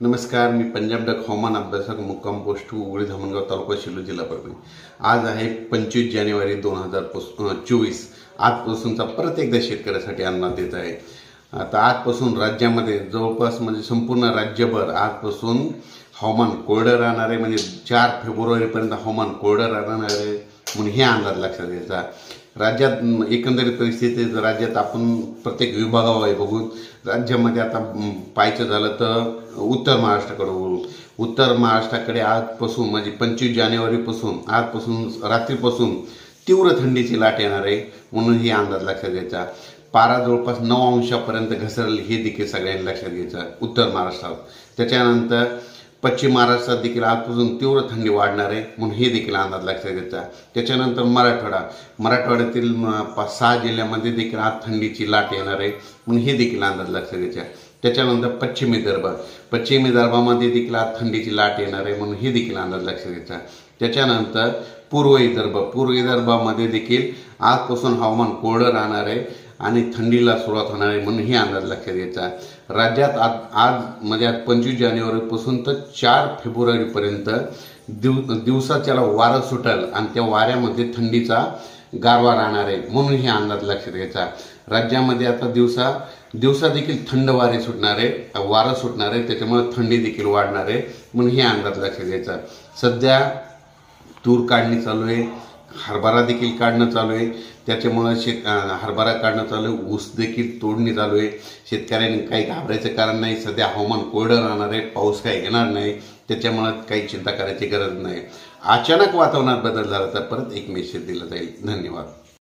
नमस्कार, मी पंजाब डक हवामान अभ्यासक मुक्काम पोस्ट उगळी धामणगाव तालुका शिरूर जिल्हा परभणी। आज आहे 25 जानेवारी 2024। आजपासूनचा परत एकदा शेतकऱ्यासाठी अन्नदाता देत आहे। आता आजपासून राज्यामध्ये जवळपास म्हणजे संपूर्ण राज्यभर आजपासून हवामान कोरडं राहणार आहे। म्हणजे 4 फेब्रुवारीपर्यंत हवामान कोरडं राहणार आहे म्हणून हे अंदाज लक्षात घ्यायचा। राज्यात एकंदरीत परिस्थिती राज्यात आपण प्रत्येक विभागावर बघून राज्यामध्ये आता पाहायचं झालं तर उत्तर महाराष्ट्राकडे वळू। उत्तर महाराष्ट्राकडे आजपासून म्हणजे 25 जानेवारीपासून आजपासून रात्रीपासून तीव्र थंडीची लाट येणार आहे म्हणून ही अंदाज लक्षात घ्यायचा। पारा जवळपास 9 अंशापर्यंत घसरेल हे देखील सगळ्यांनी लक्षात घ्यायचं उत्तर महाराष्ट्रात। त्याच्यानंतर पश्चिम महाराष्ट्रात देखील आजपासून तीव्र थंडी वाढणार आहे म्हणून हे देखील अंदाज लक्षात घ्यायचा। त्याच्यानंतर मराठवाड्यातील 5-6 जिल्ह्यामध्ये देखील आज थंडीची लाट येणार आहे म्हणून हे देखील अंदाज लक्षात घ्यायचा। त्याच्यानंतर पश्चिम विदर्भामध्ये देखील आज थंडीची लाट येणार आहे म्हणून हे देखील अंदाज लक्षात घ्यायचा। त्याच्यानंतर पूर्व विदर्भामध्ये देखील आजपासून हवामान कोरडं राहणार आहे आणि थंडीला सुरुवात होणार आहे म्हणून हे अंदाज लक्षात घ्यायचा। राज्यात आज म्हणजे 25 जानेवारीपासून तर 4 फेब्रुवारीपर्यंत दिवसाच्याला वारं सुटेल आणि त्या वाऱ्यामध्ये थंडीचा गारवा राहणार आहे म्हणून हे अंदाज लक्षात घ्यायचा। राज्यामध्ये आता दिवसा देखील थंड वारे सुटणार आहे, वारं सुटणार आहे, त्याच्यामुळे थंडी देखील वाढणार आहे म्हणून हे अंदाज लक्षात घ्यायचा। सध्या तूर काढणी चालू आहे, हरभरा देखील काढणं चालू आहे, त्याच्यामुळे हरभरा काढणं चालू आहे, ऊस देखील तोडणी चालू आहे। शेतकऱ्यांनी काही घाबरायचं कारण नाही। सध्या हवामान कोरडं राहणार आहे, पाऊस काही येणार नाही, त्याच्यामुळे काही चिंता करायची गरज नाही। अचानक वातावरणात बदल झाला तर परत एक मेसेज दिला जाईल। धन्यवाद।